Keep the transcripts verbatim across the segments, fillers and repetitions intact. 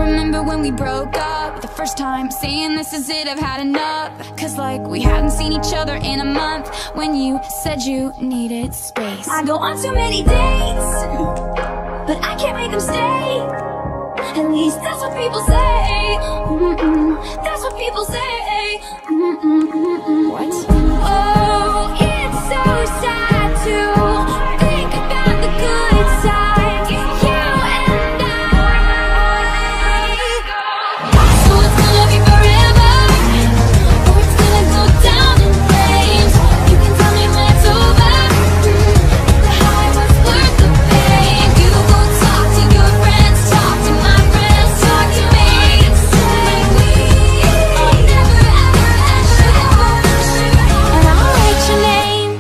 remember when we broke up, the first time saying this is it, I've had enough. Cause like we hadn't seen each other in a month, when you said you needed space. I go on too many dates, but I can't make them stay. At least that's what people say. Mm-mm, that's what people say. Mm-mm-mm-mm. What? Oh, it's so sad to think about the good times, you and I. So it's gonna be forever, or it's gonna go down in flames. You can tell me when it's over, the high was worth the pain. You go talk to your friends, talk to my friends, talk to me. Like we are never ever ever, and I'll write your name.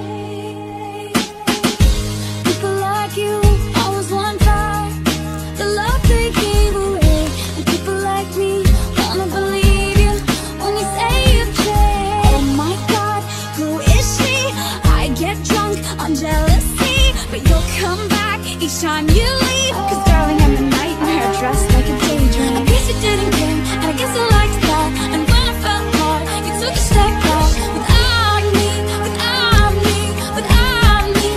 People like you always want fire, the love they gave away. And people like me wanna believe you when you say you've changed. Oh my God, who is she? I get drunk on jealousy, but you'll come back each time you leave. Cause darling, I'm a nightmare dressed like a daydream. I guess you didn't care, and I guess I liked that. And when I felt hard, you took a step back. Without me, without me, without me.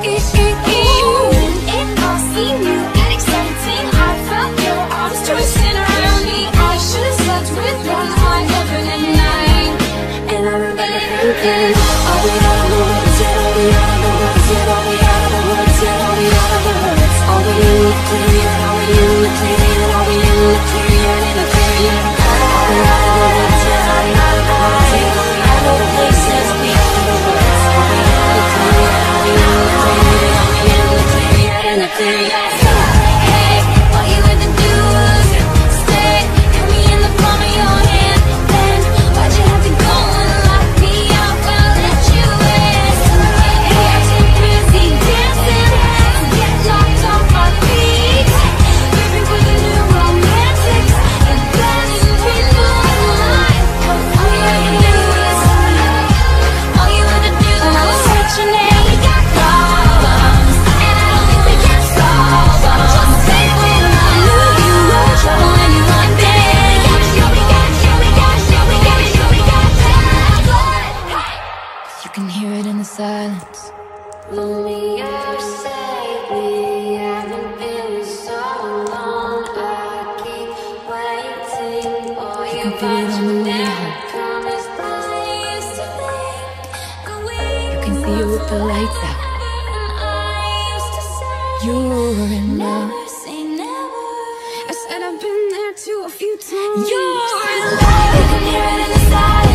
Ooh, and it all seemed new and exciting. I felt your arms twisting around me. I should've slept with one eye open at night. And I remember thinking, are we out of the woods yet? Are we out of the woods yet? Are we out of the woods yet? Are we out of the woods? Are we in the clear yet? Are we in the clear yet? Are we in the clear yet? In the clear yet? Are we out of the woods yet? Are we out of the woods yet? I know the place says we out of the woods. Are we in the clear yet? Are we in the clear yet? Are we in the clear yet? In the clear yet? Hey, all you had to do was stay, hit me in the palm of your hand. Then why'd you have to go and lock me out? Well, I let you in. Hey, I too busy dancing to get locked off our feet. Baby, we're the new romantics, and burning green moonlight. All you had to do was, all you had to do was write your name. We got problems, and I don't think we can solve them. Just say when I knew you were trouble and you want me. We got you, we got you, we got you, we got you, we got that. You can hear it in the silence. Lonely outside, we haven't been so long. I keep waiting for you, can feel it on the way home. come as I used to think. And we You can see it with the lights out. and I used to say You're in love. never say never. I said I've been there too a few times. You're in love. You can hear it in the silence.